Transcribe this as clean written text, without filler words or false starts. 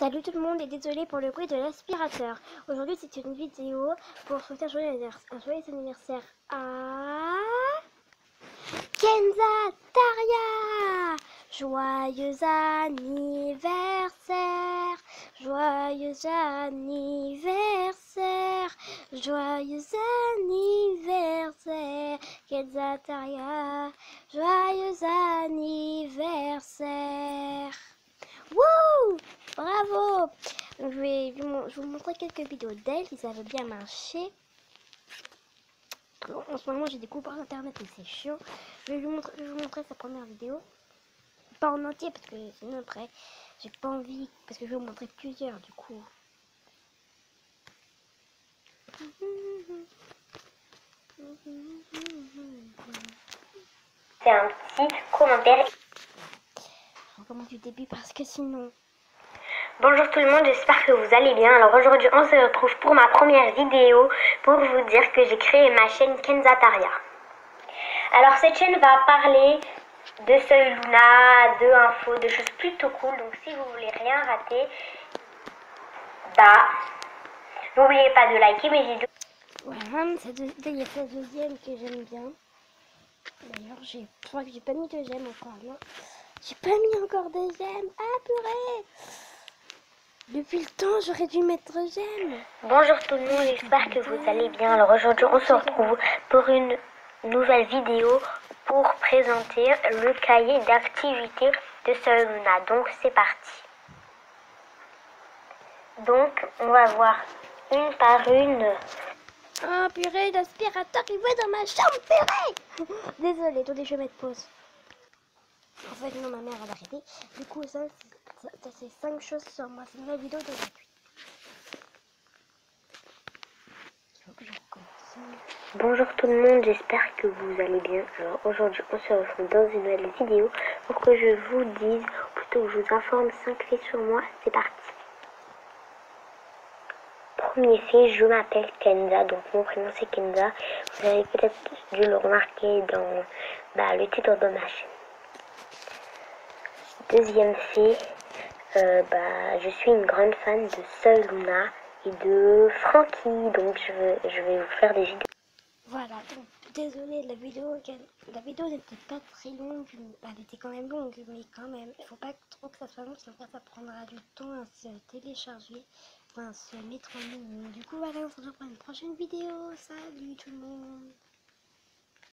Salut tout le monde et désolé pour le bruit de l'aspirateur. Aujourd'hui c'est une vidéo pour souhaiter un joyeux anniversaire à Kenza Taria. Joyeux anniversaire, joyeux anniversaire, joyeux anniversaire, Kenza Taria, joyeux anniversaire. Wouh! Bravo! Je vais vous montrer quelques vidéos d'elle si ça veut bien marcher. En ce moment j'ai des coupures internet et c'est chiant. Je vais vous montrer sa première vidéo. Pas en entier parce que sinon après j'ai pas envie. Parce que je vais vous montrer plusieurs du coup. C'est un petit commentaire. Je recommence du début parce que sinon... Bonjour tout le monde, j'espère que vous allez bien. Alors aujourd'hui on se retrouve pour ma première vidéo pour vous dire que j'ai créé ma chaîne Kenza Taria. Alors cette chaîne va parler de Soy Luna, de infos, de choses plutôt cool. Donc si vous voulez rien rater, n'oubliez pas de liker mes vidéos. Voilà, il y a cette deuxième que j'aime bien. D'ailleurs, je crois que j'ai pas mis de j'aime encore, non. J'ai pas mis encore de j'aime. Ah purée! Depuis le temps, j'aurais dû mettre j'aime. Bonjour tout le monde, j'espère que vous allez bien. Alors aujourd'hui on se retrouve pour une nouvelle vidéo pour présenter le cahier d'activité de Soy Luna. Donc c'est parti. Donc on va voir une par une. Oh purée, l'aspirateur il va dans ma chambre, purée! Désolée, attendez, je vais mettre pause. En fait, non, ma mère elle a arrêté. Du coup, ça c'est 5 choses sur moi. C'est une nouvelle vidéo d'aujourd'hui. Il faut que je recommence. Bonjour tout le monde, j'espère que vous allez bien. Alors aujourd'hui on se retrouve dans une nouvelle vidéo pour que je vous dise, ou plutôt que je vous informe 5 faits sur moi. C'est parti. Premier fait, je m'appelle Kenza, donc mon prénom c'est Kenza. Vous avez peut-être dû le remarquer dans le titre de ma chaîne. Deuxième fait, je suis une grande fan de Soy Luna et de Frankie, donc je vais vous faire des vidéos. Voilà, donc désolée, la vidéo n'était pas très longue, elle était quand même longue, mais quand même, il faut pas trop que ça soit long, sinon ça prendra du temps à se télécharger, enfin à se mettre en ligne. Du coup voilà, on se retrouve pour une prochaine vidéo, salut tout le monde!